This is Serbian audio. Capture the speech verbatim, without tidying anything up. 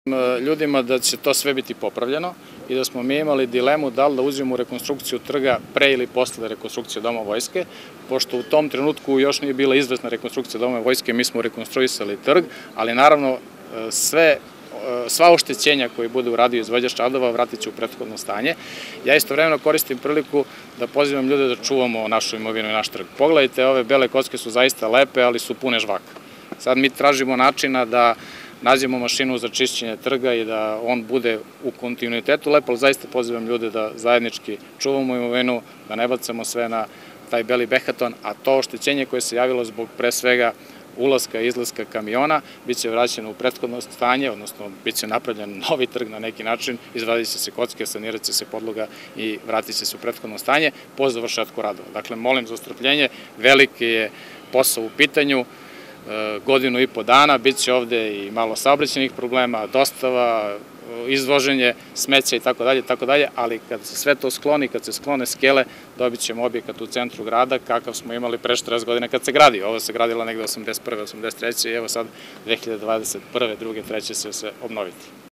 ljudima da će to sve biti popravljeno i da smo mi imali dilemu da li da uzmemo u rekonstrukciju trga pre ili posle rekonstrukcije Doma vojske, pošto u tom trenutku još nije bila izvesna rekonstrukcija Doma vojske, mi smo rekonstruisali trg, ali naravno sve sva oštećenja koje bude uradio izvođač radova vratit će u prethodno stanje. Ja istovremeno koristim priliku da pozivam ljude da čuvamo našu imovinu i naš trg. Pogledajte, ove bele kocke su zaista lepe, ali su pune žvaka. Sad mi tražimo načina da nađemo mašinu za čišćenje trga i da on bude u kontinuitetu lep, ali zaista pozivam ljude da zajednički čuvamo imovinu, da ne bacamo sve na taj beli behaton, a to oštećenje koje se javilo zbog pre svega ulaska i izlaska kamiona biće vraćeno u prethodno stanje, odnosno biće napravljen novi trg na neki način, izvadit će se kocke, sanirat će se podloga i vratit će se u prethodno stanje po završetku radova. Dakle, molim za strpljenje, veliki je posao u pitanju, godinu i po dana, bit će ovde i malo saobraćajnih problema, dostava, izvoženje smeća i tako dalje, tako dalje, ali kad se sve to skloni, kad se sklone skele, dobit ćemo objekat u centru grada kakav smo imali pre četrdeset godina kad se gradio. Ovo se gradila negde osamdeset prve, osamdeset treće i evo sad dve hiljade dvadeset prve, druge, treće će se obnoviti.